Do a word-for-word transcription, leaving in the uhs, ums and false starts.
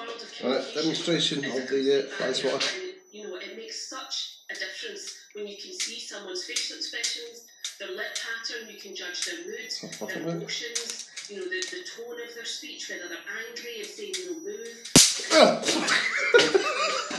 world of Right, demonstration of the uh, fly swatter. You know, it makes such a difference when you can see someone's facial expressions, their lip pattern, you can judge their mood, their emotions, you know, the, the tone of their speech, whether they're angry and saying, you know, move.